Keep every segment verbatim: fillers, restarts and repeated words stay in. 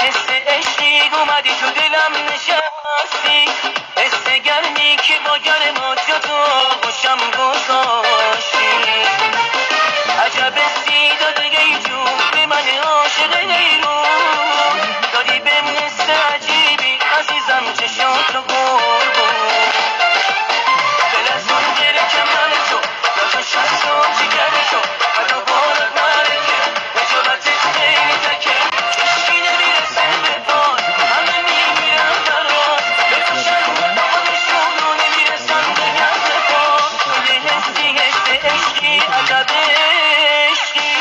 حس عشقی اومدی تو دلم نشستی، حس گرمی که با گرمات تو خوشم گذاشتی. عجب سیدا دیگه ای جون به من عاشق نیرون داری به مثل عجیبی عزیزم چشاتو قربون. دل از اون گره کمر تو لاتو شست و جگر تو حدا بالت مرکه نجابتت خیلی تکه عشقی نمیرسه به پاد همه میمیرم برات بکشن آقادشون رو نمیرسن به نزد پاد تو یه حسی حس عشقی عجب عشقی.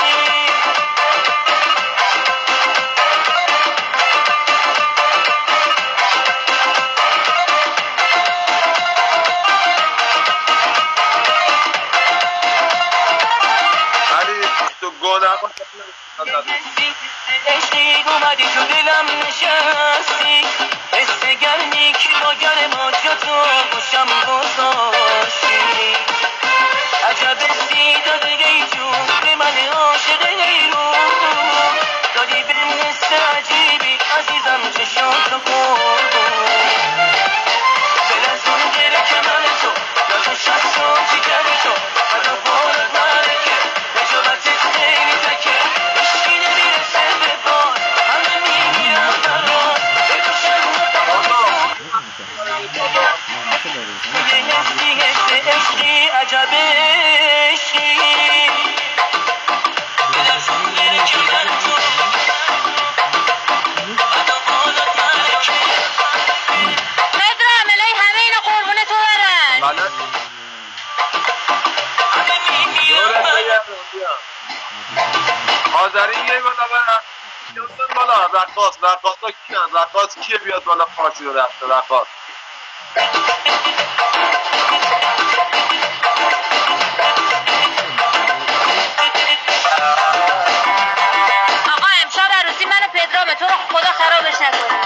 عشقی اومدی تو دلم نشستی، حس گرمی که با گرمات تو خوشم گذاشتی. عجب سیدا دیگه ای جون به من عاشق نیرون داری به مثل عجیبی عزیزم چشاتو قربون. دل از اون گره کمر تو لاتو شست و جگر تو حدا بالت مرکه نجابتت خیلی تکه عشقی نمیرسه به باد همه میمیرم برات بکشن آقادشون یه حسی حس عشقی عجب عشقی. دل از اون گره کمر تو حدا بالت مرکه پدرام الهی همه اینا قربون تو برن. آذری یه بالا برن بیادن بالا رقاص رقاص ها کیان رقاص کیه بیاد بالا پارتی رو رفته رقاص آقا امشب عروسی من پدرامه، تو رو خدا خرابش نکنه.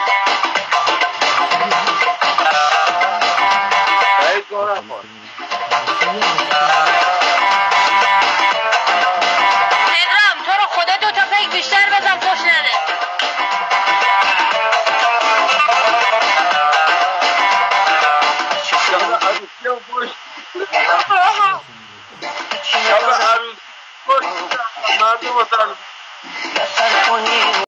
باید گوه نکن پدرام تو رو خدا دو تا پیک بیشتر بزن پشت نده. شب عروسی هم باش شب عروسی باش مردم واسه